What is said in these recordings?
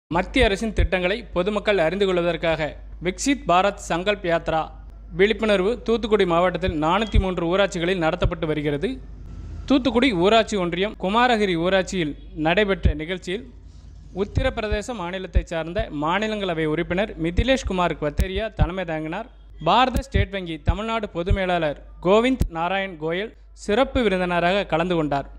மத்திய அரசின் திட்டங்களை பொதுமக்கள் அறிந்து கொள்வதற்காக விக்சித் பாரத் சங்கல்ப் யாத்ரா விழிப்புணர்வு தூத்துக்குடி மாவட்டத்தில் 403 ஊராட்சிகளில் நடத்தப்பட்டு வருகிறது. தூத்துக்குடி ஊராட்சி ஒன்றியம் குமாரகிரி ஊராட்சியில் நடைபெற்ற நிகழ்ச்சியில் உத்தரப்பிரதேச மாநிலத்தைச் சார்ந்த மாநிலங்களவை உறுப்பினர் மிதிலேஷ் குமார் கத்தேரியா தலைமை தாங்கினார். பாரத ஸ்டேட் வங்கி தமிழ்நாடு பொது மேலாளர் கோவிந்த் நாராயண் கோயல் சிறப்பு விருந்தினராக கலந்து கொண்டார்.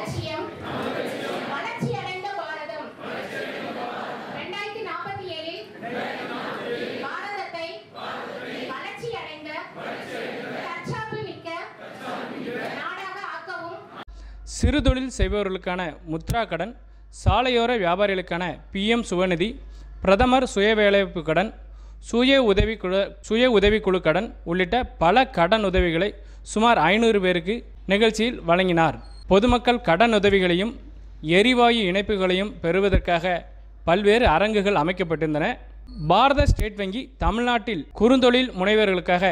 சிறுதொழில் செய்பவர்களுக்கான முத்ரா கடன், சாலையோர வியாபாரிகளுக்கான PM சுவநிதி, பிரதமர் சுய வேலைவாய்ப்பு கடன், சுய உதவிக்குழு கடன் உள்ளிட்ட பல கடன் உதவிகளை சுமார் 500 பேருக்கு நிகழ்ச்சியில் வழங்கினார். பொதுமக்கள் கடன் உதவிகளையும் எரிவாயு இணைப்புகளையும் பெறுவதற்காக பல்வேறு அரங்குகள் அமைக்கப்பட்டிருந்தன. பாரத ஸ்டேட் வங்கி தமிழ்நாட்டில் குறுந்தொழில் முனைவர்களுக்காக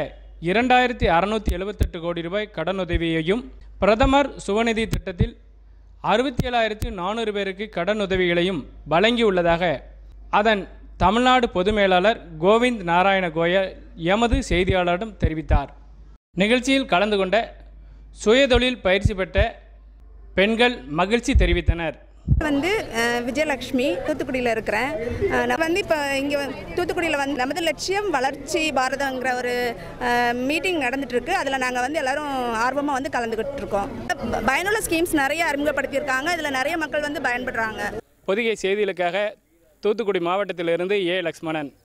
2678 கோடி ரூபாய் கடனுதவியையும், பிரதமர் சுவநிதி திட்டத்தில் 67,400 பேருக்கு கடனுதவிகளையும் வழங்கியுள்ளதாக அதன் தமிழ்நாடு பொது மேலாளர் கோவிந்த் நாராயண கோயல் எமது செய்தியாளரிடம் தெரிவித்தார். நிகழ்ச்சியில் கலந்து கொண்ட சுயதொழில் பயிற்சி பெற்ற பெண்கள் மகிழ்ச்சி தெரிவித்தனர். விஜயலட்சுமி தூத்துக்குடியில் இருக்கிறேன். நான் இப்போ இங்கே தூத்துக்குடியில் நமது லட்சியம் வளர்ச்சி பாரதங்கிற ஒரு மீட்டிங் நடந்துகிட்ருக்கு. அதில் நாங்கள் எல்லோரும் ஆர்வமாக கலந்துக்கிட்டு இருக்கோம். பயனுள்ள ஸ்கீம்ஸ் நிறைய அறிமுகப்படுத்தியிருக்காங்க. இதில் நிறைய மக்கள் பயன்படுறாங்க. பொதிகை செய்திகளுக்காக தூத்துக்குடி மாவட்டத்திலிருந்து A. லக்ஷ்மணன்.